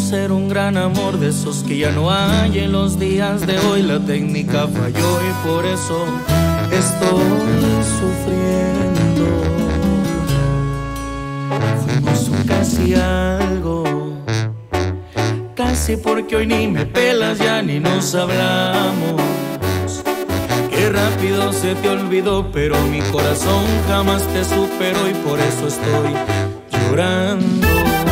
ser un gran amor de esos que ya no hay en los días de hoy. La técnica falló y por eso estoy sufriendo. Fuimos un casi algo, casi porque hoy ni me pelas, ya ni nos hablamos. Qué rápido se te olvidó, pero mi corazón jamás te superó y por eso estoy llorando.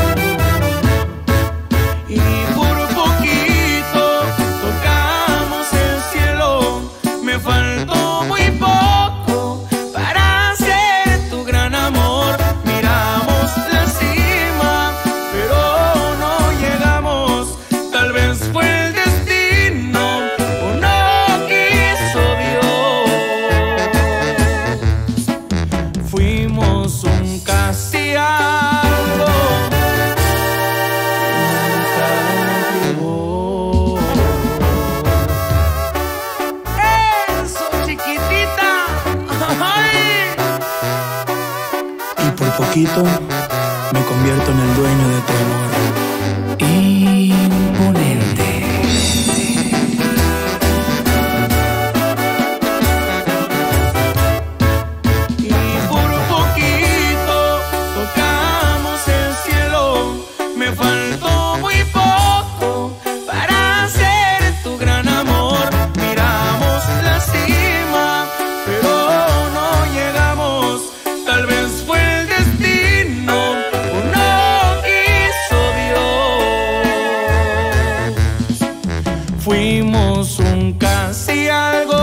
Y por poquito tocamos el cielo, me faltó muy poco para ser tu gran amor. Miramos la cima, pero no llegamos, tal vez fue el destino o no quiso Dios. Fuimos un casi algo que nunca llegó. ¡Eso, chiquitita! ¡Ay! Y por poquito me convierto en el dueño de tu amor. Imponente. Y por poquito tocamos el cielo, me faltó muy poco para ser tu gran amor. Miramos la cima, pero no llegamos, tal vez fue el destino o no quiso Dios. Fuimos un casi algo